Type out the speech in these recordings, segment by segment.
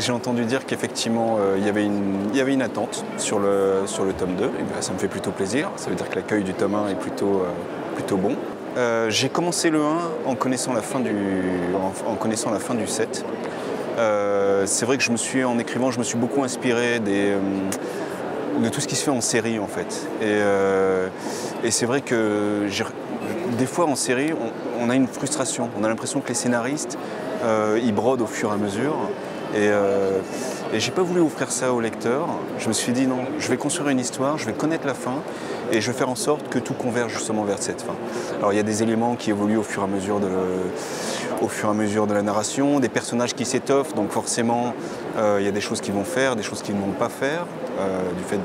j'ai entendu dire qu'effectivement il y avait une attente sur le tome 2, et ben, ça me fait plutôt plaisir, ça veut dire que l'accueil du tome 1 est plutôt bon. J'ai commencé le 1 en connaissant la fin du 7. C'est vrai que en écrivant, je me suis beaucoup inspiré de tout ce qui se fait en série en fait. Et c'est vrai que des fois en série, on a une frustration, on a l'impression que les scénaristes, ils brodent au fur et à mesure. Et j'ai pas voulu offrir ça au lecteur. Je me suis dit non, je vais construire une histoire, je vais connaître la fin et je vais faire en sorte que tout converge justement vers cette fin. Alors il y a des éléments qui évoluent au fur et à mesure de la narration, des personnages qui s'étoffent, donc forcément il y a des choses qu'ils vont faire, des choses qu'ils ne vont pas faire, du fait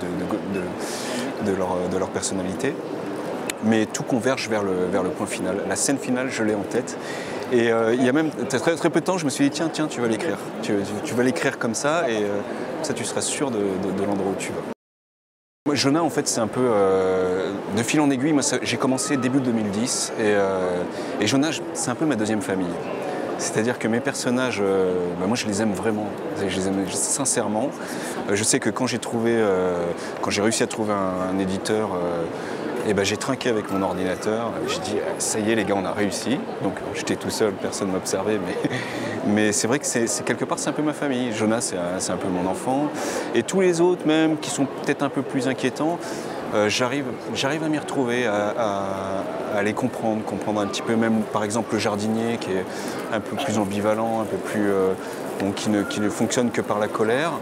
de leur personnalité. Mais tout converge vers le point final. La scène finale, je l'ai en tête. Et il y a même très, très peu de temps, je me suis dit tiens, tu vas l'écrire. Tu vas l'écrire comme ça et ça tu seras sûr de l'endroit où tu vas. Moi, Jonah, en fait, c'est un peu de fil en aiguille. Moi, j'ai commencé début 2010 et Jonah, c'est un peu ma deuxième famille. C'est-à-dire que mes personnages, moi je les aime vraiment, je les aime sincèrement. Je sais que quand j'ai réussi à trouver un éditeur, j'ai trinqué avec mon ordinateur, j'ai dit ça y est les gars, on a réussi. Donc j'étais tout seul, personne ne m'observait, mais c'est vrai que quelque part c'est un peu ma famille. Jonah c'est un peu mon enfant. Et tous les autres même qui sont peut-être un peu plus inquiétants, j'arrive à m'y retrouver, à les comprendre un petit peu, même par exemple le jardinier qui est un peu plus ambivalent, un peu plus qui ne fonctionne que par la colère.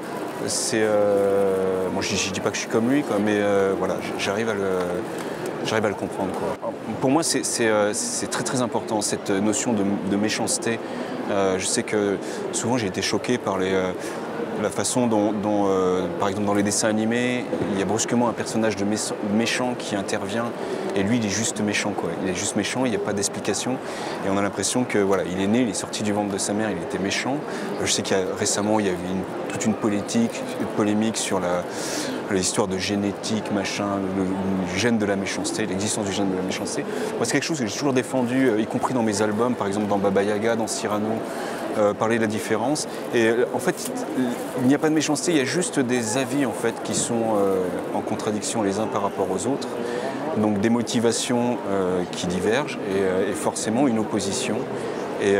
Bon, je dis pas que je suis comme lui, quoi, mais voilà, j'arrive à le comprendre, quoi. Pour moi, c'est très très important cette notion de méchanceté. Je sais que souvent j'ai été choqué par la façon dont par exemple dans les dessins animés, il y a brusquement un personnage de méchant qui intervient et lui il est juste méchant, quoi. Il est juste méchant, il n'y a pas d'explication et on a l'impression que voilà, il est né, il est sorti du ventre de sa mère, il était méchant. Je sais récemment il y avait toute une polémique sur l'histoire de génétique, machin, le gène de la méchanceté, l'existence du gène de la méchanceté. Moi c'est quelque chose que j'ai toujours défendu, y compris dans mes albums, par exemple dans Baba Yaga, dans Cyrano. Parler de la différence. Et en fait, il n'y a pas de méchanceté, il y a juste des avis en fait qui sont en contradiction les uns par rapport aux autres. Donc des motivations qui divergent et forcément une opposition. Et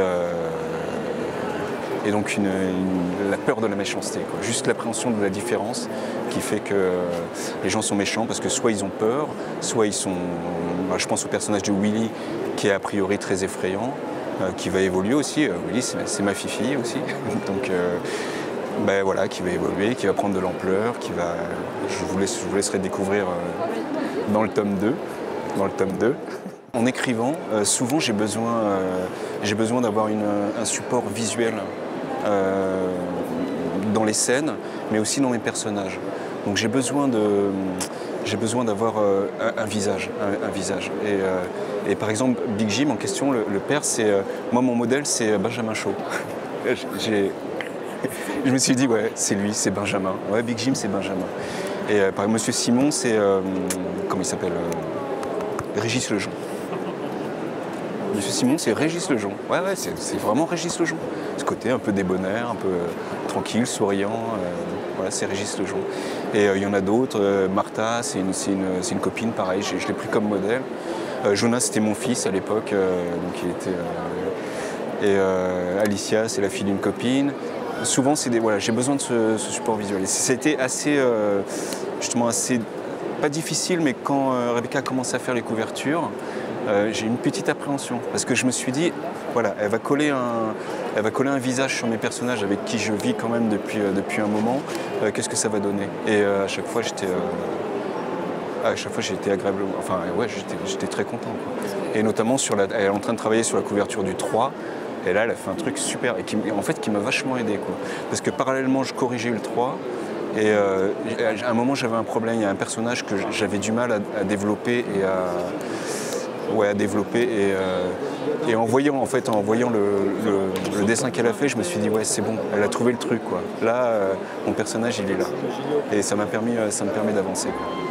donc la peur de la méchanceté, quoi. Juste l'appréhension de la différence qui fait que les gens sont méchants parce que soit ils ont peur, soit ils sont... je pense au personnage de Willy qui est a priori très effrayant. Qui va évoluer aussi. Willy, c'est ma fille aussi. Donc, voilà, qui va évoluer, qui va prendre de l'ampleur, je vous laisserai découvrir dans le tome 2. En écrivant, souvent j'ai besoin d'avoir un support visuel dans les scènes, mais aussi dans mes personnages. Donc j'ai besoin d'avoir un visage. Et par exemple, Big Jim en question, le père, moi mon modèle c'est Benjamin Shaw. Je me suis dit ouais, c'est lui, c'est Benjamin. Ouais, Big Jim c'est Benjamin. Et par exemple, Monsieur Simon, c'est comment il s'appelle, Régis Lejean. Monsieur Simon, c'est Régis Lejean. Ouais, c'est vraiment Régis Lejean. Ce côté un peu débonnaire, un peu tranquille, souriant. Voilà, c'est Régis Lejean. Et il y en a d'autres. Martha, c'est une copine, pareil, je l'ai pris comme modèle. Jonas, c'était mon fils à l'époque, donc il était. Et Alicia, c'est la fille d'une copine. Souvent, j'ai besoin de ce support visuel. C'était justement assez, pas difficile, mais quand Rebecca a commencé à faire les couvertures, j'ai une petite appréhension parce que je me suis dit, voilà, elle va coller un visage sur mes personnages avec qui je vis quand même depuis un moment. Qu'est-ce que ça va donner? Et à chaque fois, j'étais agréablement, enfin ouais, j'étais très content, quoi. Et notamment elle est en train de travailler sur la couverture du 3. Et là, elle a fait un truc super et qui m'a vachement aidé, quoi. Parce que parallèlement, je corrigeais le 3. Et à un moment, j'avais un problème. Il y a un personnage que j'avais du mal à développer et en voyant le dessin qu'elle a fait, je me suis dit ouais, c'est bon, elle a trouvé le truc, quoi. Là, mon personnage, il est là. Et ça me permet d'avancer, quoi.